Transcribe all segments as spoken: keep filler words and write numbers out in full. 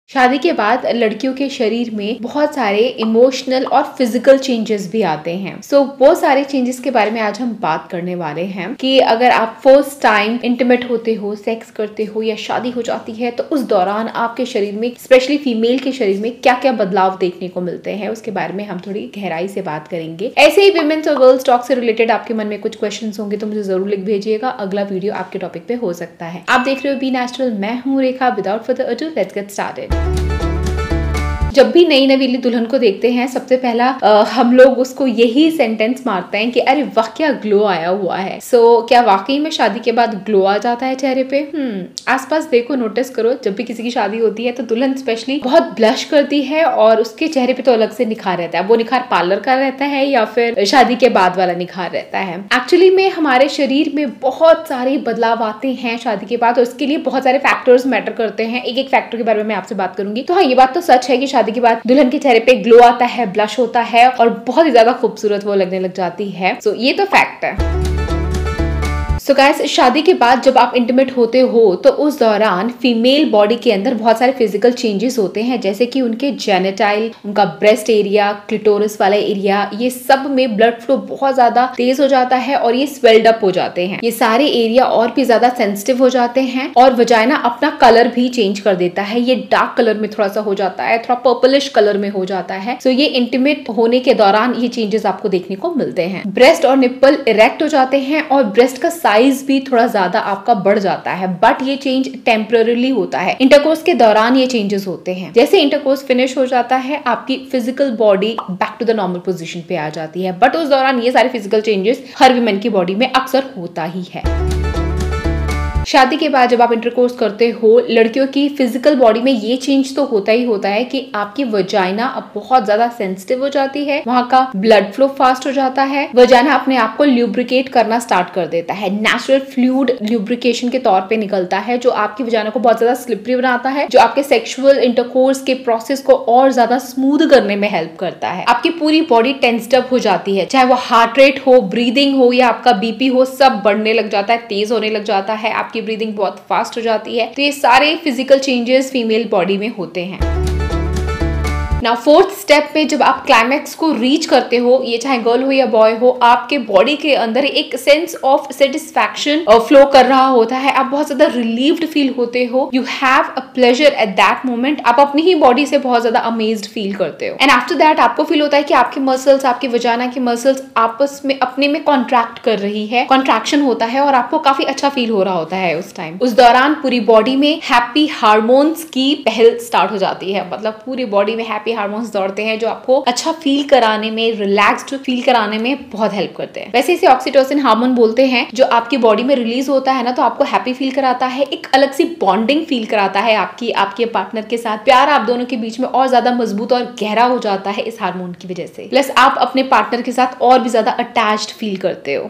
शादी के बाद लड़कियों के शरीर में बहुत सारे इमोशनल और फिजिकल चेंजेस भी आते हैं। सो so, वो सारे चेंजेस के बारे में आज हम बात करने वाले हैं कि अगर आप फर्स्ट टाइम इंटीमेट होते हो, सेक्स करते हो या शादी हो जाती है तो उस दौरान आपके शरीर में, स्पेशली फीमेल के शरीर में क्या क्या बदलाव देखने को मिलते हैं, उसके बारे में हम थोड़ी गहराई से बात करेंगे। ऐसे ही विमेन्स और गर्ल्स टॉक से रिलेटेड आपके मन में कुछ क्वेश्चन होंगे तो मुझे जरूर लिख भेजिएगा। अगला वीडियो आपके टॉपिक पे हो सकता है। आप देख रहे हो बी नेचुरल, मैं हूँ Rekha. Without further ado let's get started. जब भी नई नवीली दुल्हन को देखते हैं सबसे पहला आ, हम लोग उसको यही सेंटेंस मारते हैं कि अरे वाह क्या ग्लो आया हुआ है। सो so, क्या वाकई में शादी के बाद ग्लो आ जाता है चेहरे पे? हम्म आसपास देखो, नोटिस करो, जब भी किसी की शादी होती है तो दुल्हन स्पेशली बहुत ब्लश करती है और उसके चेहरे पे तो अलग से निखार रहता है। वो निखार पार्लर का रहता है या फिर शादी के बाद वाला निखार रहता है। एक्चुअली में हमारे शरीर में बहुत सारे बदलाव आते हैं शादी के बाद और उसके लिए बहुत सारे फैक्टर्स मैटर करते हैं। एक एक फैक्टर के बारे में मैं आपसे बात करूंगी। तो हाँ, ये बात तो सच है कि शादी के बाद दुल्हन के चेहरे पे ग्लो आता है, ब्लश होता है और बहुत ही ज्यादा खूबसूरत वो लगने लग जाती है। सो so, ये तो फैक्ट है। सो so गाइस, शादी के बाद जब आप इंटीमेट होते हो तो उस दौरान फीमेल बॉडी के अंदर बहुत सारे फिजिकल चेंजेस होते हैं, जैसे कि उनके जेनिटाइल, उनका ब्रेस्ट एरिया, क्लिटोरिस वाला एरिया, ये सब में ब्लड फ्लो बहुत ज्यादा तेज हो जाता है और ये स्वेल्ड अप हो जाते हैं। ये सारे एरिया और भी ज्यादा सेंसिटिव हो जाते हैं और वजाइना अपना कलर भी चेंज कर देता है। ये डार्क कलर में थोड़ा सा हो जाता है, थोड़ा पर्पलिश कलर में हो जाता है। सो so ये इंटीमेट होने के दौरान ये चेंजेस आपको देखने को मिलते हैं। ब्रेस्ट और निप्पल इरेक्ट हो जाते हैं और ब्रेस्ट का साइज भी थोड़ा ज्यादा आपका बढ़ जाता है, बट ये चेंज टेम्पररीली होता है। इंटरकोर्स के दौरान ये चेंजेस होते हैं। जैसे इंटरकोर्स फिनिश हो जाता है, आपकी physical body back to the normal position पे आ जाती है, बट उस दौरान ये सारे फिजिकल चेंजेस हर वीमेन की बॉडी में अक्सर होता ही है। शादी के बाद जब आप इंटरकोर्स करते हो, लड़कियों की फिजिकल बॉडी में ये चेंज तो होता ही होता है कि आपकी वजाइना अब बहुत ज्यादा सेंसिटिव हो जाती है, वहां का ब्लड फ्लो फास्ट हो जाता है, वजाइना अपने आप को ल्यूब्रिकेट करना स्टार्ट कर देता है। नेचुरल फ्लूइड ल्यूब्रिकेशन के तौर पे निकलता है जो आपकी वजाइना को बहुत ज्यादा स्लिपरी बनाता है, जो आपके सेक्सुअल इंटरकोर्स के प्रोसेस को और ज्यादा स्मूथ करने में हेल्प करता है। आपकी पूरी बॉडी टेंस्ड अप हो जाती है, चाहे वो हार्ट रेट हो, ब्रीदिंग हो या आपका बीपी हो, सब बढ़ने लग जाता है, तेज होने लग जाता है, आपकी ब्रीदिंग बहुत फास्ट हो जाती है। तो ये सारे फिजिकल चेंजेस फीमेल बॉडी में होते हैं। नाउ फोर्थ स्टेप पे जब आप क्लाइमैक्स को रीच करते हो, ये चाहे गर्ल हो या बॉय हो, आपके बॉडी के अंदर एक सेंस ऑफ सेटिस्फैक्शन फ्लो कर रहा होता है। आप बहुत ज्यादा रिलीव्ड फील होते हो। You have a pleasure at that moment. आप अपनी ही बॉडी से बहुत ज्यादा अमेज्ड फील करते हो। एंड आफ्टर दैट आपको फील होता है कि आपके मसल्स, आपकी वजाना की मसल्स आपस में अपने में कॉन्ट्रैक्ट कर रही है, कॉन्ट्रैक्शन होता है और आपको काफी अच्छा फील हो रहा होता है उस टाइम। उस दौरान पूरी बॉडी में हैप्पी हार्मोन्स की पहल स्टार्ट हो जाती है, मतलब पूरी बॉडी में हैप्पी हार्मोन्स दौड़ते हैं जो आपको अच्छा फील कराने में, रिलैक्स्ड फील कराने में बहुत हेल्प करते हैं। वैसे इसे ऑक्सीटोसिन हार्मोन बोलते हैं, जो आपकी बॉडी में रिलीज होता है ना तो आपको हैप्पी फील कराता है, एक अलग सी बॉन्डिंग फील कराता है आपकी आपके पार्टनर के साथ। प्यार आप दोनों के बीच में और ज्यादा मजबूत और गहरा हो जाता है इस हार्मोन की वजह से। प्लस आप अपने पार्टनर के साथ और भी ज्यादा अटैच्ड फील करते हो।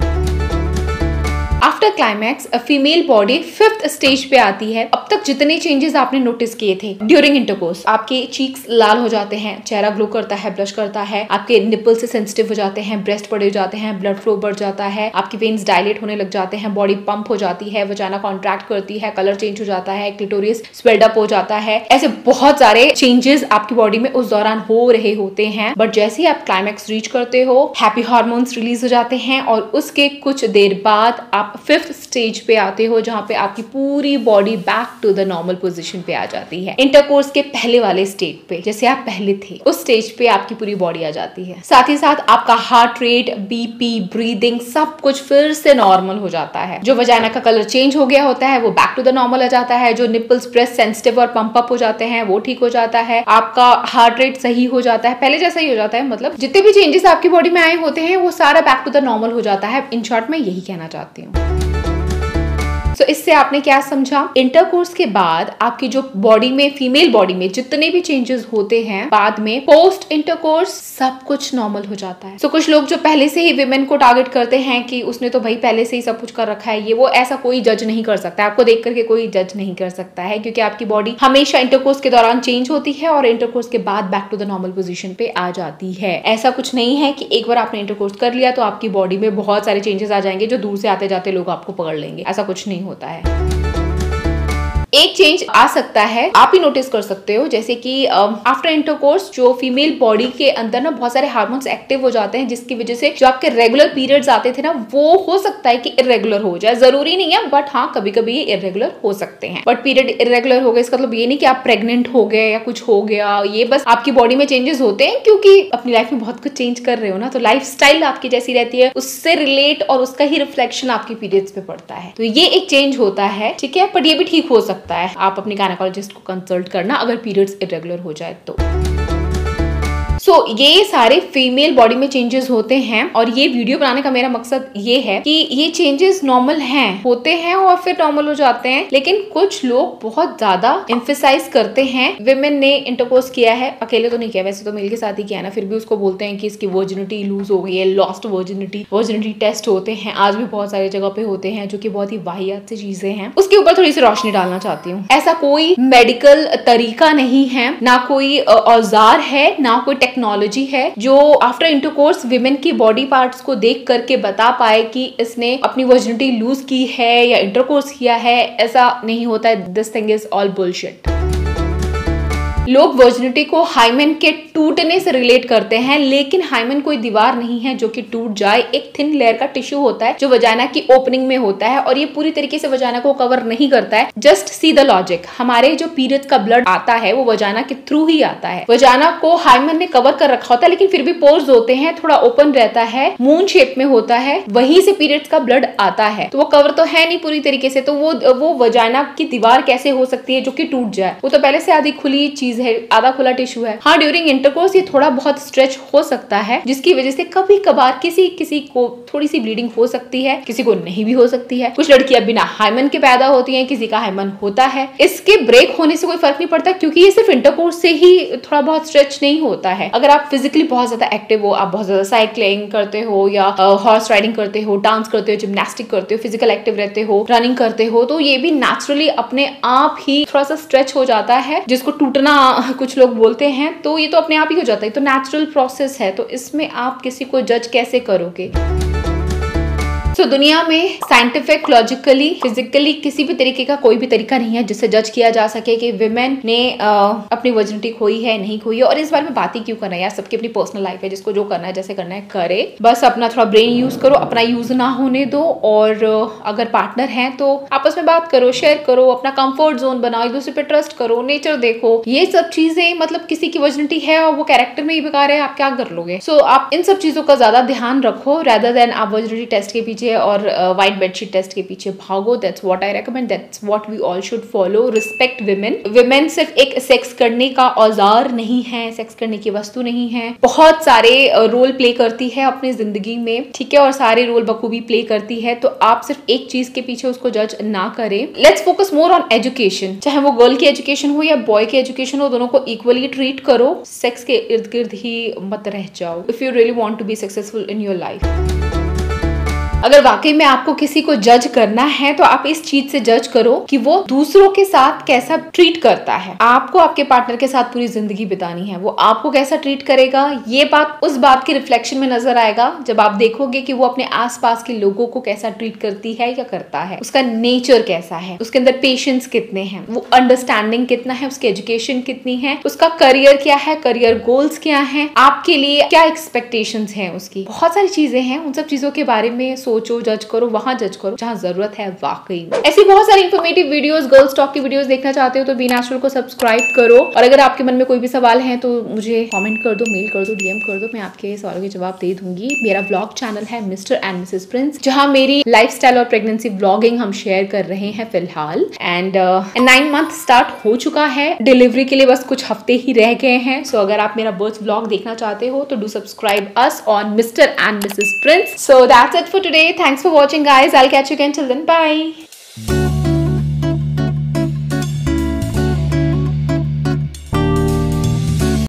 After climax female body fifth stage पे आती है। अब तक जितने चेंजेस आपने नोटिस किए थे ड्यूरिंग इंटरकोर्स, आपके चीक्स लाल हो जाते हैं, चेहरा ग्लो करता है, ब्लश करता है, आपके निपल से सेंसिटिव हो जाते हैं, ब्रेस्ट बड़े हो जाते हैं, ब्लड फ्लो बढ़ जाता है, आपकी वेन्स डायलेट होने लग जाते हैं, बॉडी पंप हो जाती है, वजाना कॉन्ट्रैक्ट करती है, कलर चेंज हो जाता है, क्लिटोरियस स्वेल्ड अप हो जाता है। ऐसे बहुत सारे चेंजेस आपकी बॉडी में उस दौरान हो रहे होते हैं। बट जैसे ही आप क्लाइमैक्स रीच करते हो, हैप्पी हार्मोन्स रिलीज हो जाते हैं और उसके कुछ देर बाद आप फिफ्थ स्टेज पे आते हो, जहां पे आपकी पूरी body back to the normal position पे आ जाती है। इंटरकोर्स के पहले वाले स्टेज पे, जैसे आप पहले थे उस स्टेज पे आपकी पूरी बॉडी आ जाती है। साथ ही साथ आपका हार्ट रेट, बीपी, ब्रीदिंग सब कुछ फिर से नॉर्मल हो जाता है। जो वजाइना का कलर चेंज हो गया होता है वो बैक टू द नॉर्मल आ जाता है। जो निपल्स ब्रेस्ट सेंसिटिव और पंप अप हो जाते हैं वो ठीक हो जाता है। आपका हार्ट रेट सही हो जाता है, पहले जैसा ही हो जाता है। मतलब जितने भी चेंजेस आपकी बॉडी में आए होते हैं वो सारा बैक टू द नॉर्मल हो जाता है। इन शॉर्ट मैं यही कहना चाहती हूँ। सो so, इससे आपने क्या समझा? इंटरकोर्स के बाद आपकी जो बॉडी में, फीमेल बॉडी में जितने भी चेंजेस होते हैं बाद में पोस्ट इंटरकोर्स सब कुछ नॉर्मल हो जाता है। सो so, कुछ लोग जो पहले से ही विमेन को टारगेट करते हैं कि उसने तो भाई पहले से ही सब कुछ कर रखा है, ये वो, ऐसा कोई जज नहीं कर सकता। आपको देख करके कोई जज नहीं कर सकता है, क्योंकि आपकी बॉडी हमेशा इंटरकोर्स के दौरान चेंज होती है और इंटरकोर्स के बाद back to the normal position पे आ जाती है। ऐसा कुछ नहीं है कि एक बार आपने इंटरकोर्स कर लिया तो आपकी बॉडी में बहुत सारे चेंजेस आ जाएंगे जो दूर से आते जाते लोग आपको पकड़ लेंगे। ऐसा कुछ नहीं होता है। एक चेंज आ सकता है, आप ही नोटिस कर सकते हो, जैसे कि आफ्टर इंटरकोर्स जो फीमेल बॉडी के अंदर ना बहुत सारे हार्मोन्स एक्टिव हो जाते हैं, जिसकी वजह से जो आपके रेगुलर पीरियड्स आते थे ना वो हो सकता है कि इरेगुलर हो जाए, जरूरी नहीं है बट हाँ कभी कभी ये इरेगुलर हो सकते हैं। बट पीरियड इरेगुलर हो गए इसका मतलब ये नहीं कि आप प्रेग्नेंट हो गए या कुछ हो गया, ये बस आपकी बॉडी में चेंजेस होते हैं क्योंकि अपनी लाइफ में बहुत कुछ चेंज कर रहे हो ना, तो लाइफ स्टाइल आपकी जैसी रहती है उससे रिलेट और उसका ही रिफ्लेक्शन आपके पीरियड्स पे पड़ता है, तो ये एक चेंज होता है, ठीक है। बट ये भी ठीक हो सकता है, आप अपनी गायनेकोलॉजिस्ट को कंसल्ट करना अगर पीरियड्स इरेगुलर हो जाए तो। सो so, ये सारे फीमेल बॉडी में चेंजेस होते हैं और ये वीडियो बनाने का मेरा मकसद ये है कि ये चेंजेस नॉर्मल हैं, होते हैं और फिर नॉर्मल हो जाते हैं, लेकिन कुछ लोग बहुत ज्यादा एम्फेसाइज करते हैं। विमेन ने इंटरकोर्स किया है, अकेले तो नहीं किया, वैसे तो मेल के साथ ही किया ना, फिर भी उसको बोलते हैं कि इसकी वर्जिनिटी लूज हो गई है, लॉस्ट वर्जिनिटी, वर्जिनिटी टेस्ट होते हैं, आज भी बहुत सारी जगह पे होते हैं जो कि बहुत ही वाहियात सी चीजें हैं। उसके ऊपर थोड़ी सी रोशनी डालना चाहती हूँ। ऐसा कोई मेडिकल तरीका नहीं है, ना कोई औजार है, ना कोई टेक्नोलॉजी है जो आफ्टर इंटरकोर्स विमेन की बॉडी पार्ट्स को देख करके बता पाए कि इसने अपनी वर्जिनिटी लूज की है या इंटरकोर्स किया है। ऐसा नहीं होता है, this thing is all bullshit. लोग वर्जिनिटी को हाइमेन के टूटने से रिलेट करते हैं, लेकिन हाइमेन कोई दीवार नहीं है जो कि टूट जाए, एक थिन लेयर का टिश्यू होता है जो वजाना की ओपनिंग में होता है और ये पूरी तरीके से वजाना को कवर नहीं करता है। जस्ट सी द लॉजिक, हमारे जो पीरियड्स का ब्लड आता है वो वजाना के थ्रू ही आता है। वजाना को हाइमेन ने कवर कर रखा होता है, लेकिन फिर भी पोर्स होते हैं, थोड़ा ओपन रहता है, मून शेप में होता है, वहीं से पीरियड्स का ब्लड आता है, तो वो कवर तो है नहीं पूरी तरीके से, तो वो वो वजाना की दीवार कैसे हो सकती है जो कि टूट जाए? वो तो पहले से आधी खुली चीज है, आधा खुला टिश्यू है। हाँ, ड्यूरिंग इंटरकोर्स ये थोड़ा बहुत स्ट्रेच हो सकता है, जिसकी वजह से कभी कभार किसी किसी को थोड़ी सी ब्लीडिंग हो सकती है, किसी को नहीं भी हो सकती है। कुछ लड़कियां बिना हाइमन के पैदा होती हैं, किसी का हाइमन होता है। इसके ब्रेक होने से कोई फर्क नहीं पड़ता क्योंकि ये सिर्फ इंटरकोर्स से ही थोड़ा बहुत स्ट्रेच नहीं होता है। अगर आप फिजिकली बहुत ज्यादा एक्टिव हो, आप बहुत ज्यादा साइकिलिंग करते हो या हॉर्स राइडिंग करते हो, डांस करते हो, जिम्नास्टिक करते हो, फिजिकल एक्टिव रहते हो, रनिंग करते हो, तो ये भी नेचुरली अपने आप ही थोड़ा सा स्ट्रेच हो जाता है, जिसको टूटना कुछ लोग बोलते हैं, तो ये तो अपने आप ही हो जाता है, तो नेचुरल प्रोसेस है, तो इसमें आप किसी को जज कैसे करोगे? तो so, दुनिया में साइंटिफिक, लॉजिकली, फिजिकली किसी भी तरीके का कोई भी तरीका नहीं है जिससे जज किया जा सके कि विमेन ने आ, अपनी वर्जिनिटी खोई है, नहीं खोई है। और इस बारे में बात ही क्यों करना है यार, सबकी अपनी पर्सनल लाइफ है, जिसको जो करना है, जैसे करना है करे, बस अपना थोड़ा ब्रेन यूज करो, अपना यूज ना होने दो। और अगर पार्टनर है तो आपस में बात करो, शेयर करो, अपना कंफर्ट जोन बनाओ, एक दूसरे पे ट्रस्ट करो, नेचर देखो, ये सब चीजें, मतलब किसी की वर्जिनिटी है और वो कैरेक्टर में ही बेकार है, आप क्या कर लोगे? सो so, आप इन सब चीजों का ज्यादा ध्यान रखो रेदर देन आप वर्जिनिटी टेस्ट के पीछे और व्हाइट बेडशीट टेस्ट के पीछे भागो। That's what I recommend, that's what we all should follow. Respect women. Women सिर्फ एक सेक्स करने का औजार नहीं है, सेक्स करने की वस्तु नहीं है, बहुत सारे रोल प्ले करती है अपनी जिंदगी में, ठीक है, और सारे रोल बखूबी प्ले करती है। तो आप सिर्फ एक चीज के पीछे उसको जज ना करें। Let's focus more on education, चाहे वो गर्ल की एजुकेशन हो या बॉय की एजुकेशन हो, दोनों को इक्वली ट्रीट करो। सेक्स के इर्द गिर्द ही मत रह जाओ if you really want to be successful in your life. अगर वाकई में आपको किसी को जज करना है तो आप इस चीज से जज करो कि वो दूसरों के साथ कैसा ट्रीट करता है। आपको आपके पार्टनर के साथ पूरी जिंदगी बितानी है, वो आपको कैसा ट्रीट करेगा, ये बात उस बात के रिफ्लेक्शन में नजर आएगा जब आप देखोगे कि वो अपने आसपास के लोगों को कैसा ट्रीट करती है या करता है, उसका नेचर कैसा है, उसके अंदर पेशेंस कितने हैं, वो अंडरस्टैंडिंग कितना है, उसकी एजुकेशन कितनी है, उसका करियर क्या है, करियर गोल्स क्या है, आपके लिए क्या एक्सपेक्टेशंस हैं उसकी। बहुत सारी चीजें हैं, उन सब चीजों के बारे में सोचो, जज करो, वहां जज करो जहां जरूरत है वाकई में। ऐसी बहुत सारी इंफॉर्मेटिव वीडियोस, गर्ल्स टॉक की वीडियोस देखना चाहते हो तो बी नेचुरल को सब्सक्राइब करो। और अगर आपके मन में कोई भी सवाल है तो मुझे कमेंट कर दो, मेल कर दो, डीएम कर दो, मैं आपके सवालों के जवाब दे दूंगी। मेरा व्लॉग चैनल है मिस्टर एंड मिसेस प्रिंस, जहां मेरी लाइफस्टाइल और प्रेगनेंसी व्लॉगिंग हम शेयर कर रहे हैं फिलहाल। एंड नाइन मंथ स्टार्ट हो चुका है, डिलीवरी के लिए बस कुछ हफ्ते ही रह गए हैं। सो so, अगर आप मेरा बर्थ व्लॉग देखना चाहते हो तो do subscribe us on Mr and Mrs Prince. So that's it for today. Thanks for watching guys. I'll catch you again till then. Bye.